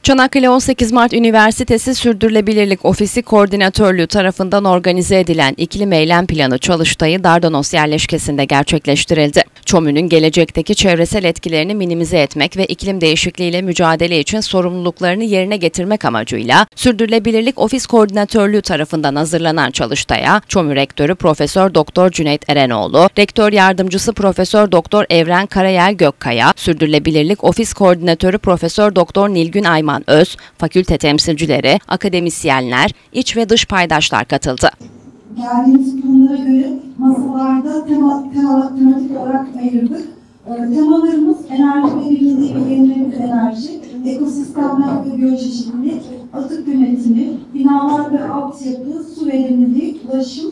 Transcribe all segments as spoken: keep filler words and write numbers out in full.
Çanakkale on sekiz Mart Üniversitesi Sürdürülebilirlik Ofisi Koordinatörlüğü tarafından organize edilen İklim Eylem Planı çalıştayı Dardanos yerleşkesinde gerçekleştirildi. ÇOMÜ'nün gelecekteki çevresel etkilerini minimize etmek ve iklim değişikliğiyle mücadele için sorumluluklarını yerine getirmek amacıyla Sürdürülebilirlik Ofis Koordinatörlüğü tarafından hazırlanan çalıştaya ÇOMÜ Rektörü Profesör Doktor Cüneyt Erenoğlu, Rektör Yardımcısı Profesör Doktor Evren Karayel Gökkaya, Sürdürülebilirlik Ofis Koordinatörü Profesör Doktor Nilgün Ayman Öz, fakülte temsilcileri, akademisyenler, iç ve dış paydaşlar katıldı. Geldiğimiz konulara göre masalarda tema, tema, tematik olarak ayırdık. E, temalarımız enerji ve bilindiği ve yenilenebilir enerji, ekosistemler ve biyoçeşitlilik, atık yönetimi, binalar ve altyapı, su verimliliği, ulaşım,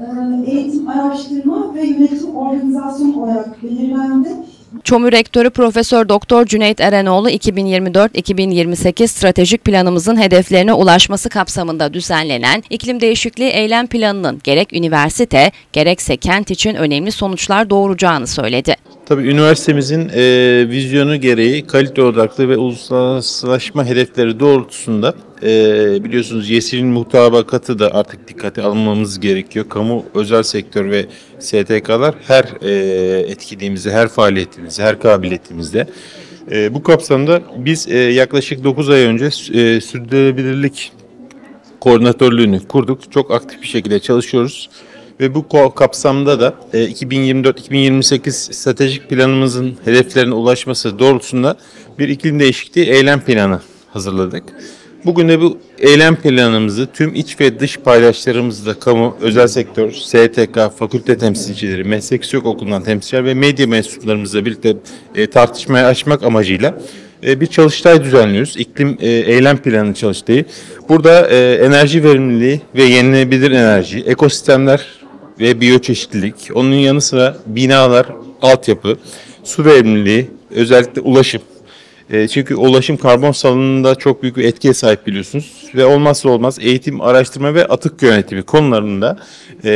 e, eğitim, araştırma ve yönetim organizasyon olarak belirlendi. ÇOMÜ Rektörü Profesör Doktor Cüneyt Erenoğlu iki bin yirmi dört iki bin yirmi sekiz stratejik planımızın hedeflerine ulaşması kapsamında düzenlenen iklim değişikliği eylem planının gerek üniversite gerekse kent için önemli sonuçlar doğuracağını söyledi. Tabii üniversitemizin e, vizyonu gereği kalite odaklı ve uluslararasılaşma hedefleri doğrultusunda e, biliyorsunuz YESİ'nin mutabakatı da artık dikkate almamız gerekiyor. Kamu, özel sektör ve S T K'lar her e, etkinliğimizde, her faaliyetimizde, her kabiliyetimizde. E, bu kapsamda biz e, yaklaşık dokuz ay önce e, sürdürülebilirlik koordinatörlüğünü kurduk. Çok aktif bir şekilde çalışıyoruz. Ve bu kapsamda da iki bin yirmi dört iki bin yirmi sekiz stratejik planımızın hedeflerine ulaşması doğrultusunda bir iklim değişikliği eylem planı hazırladık. Bugün de bu eylem planımızı tüm iç ve dış paydaşlarımızla kamu, özel sektör, S T K, fakülte temsilcileri, meslek yüksek okulundan temsilciler ve medya mensuplarımızla birlikte tartışmaya açmak amacıyla bir çalıştay düzenliyoruz. İklim eylem planı çalıştayı. Burada enerji verimliliği ve yenilenebilir enerji, ekosistemler ve biyoçeşitlilik, onun yanı sıra binalar, altyapı, su verimliliği, özellikle ulaşım. E, çünkü ulaşım karbon salınımında çok büyük bir etkiye sahip biliyorsunuz. Ve olmazsa olmaz eğitim, araştırma ve atık yönetimi konularında e,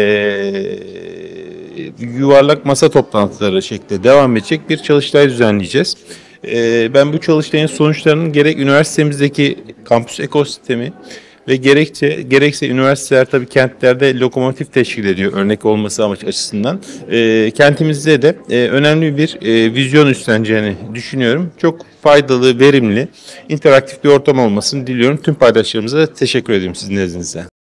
yuvarlak masa toplantıları şeklinde devam edecek bir çalıştay düzenleyeceğiz. E, ben bu çalıştayın sonuçlarının gerek üniversitemizdeki kampüs ekosistemi ve gerekçe gerekse üniversiteler tabii kentlerde lokomotif teşkil ediyor örnek olması amaç açısından. E, kentimizde de e, önemli bir e, vizyon üstleneceğini düşünüyorum. Çok faydalı, verimli, interaktif bir ortam olmasını diliyorum. Tüm paydaşlarımıza da teşekkür ediyorum sizin nezdinizde.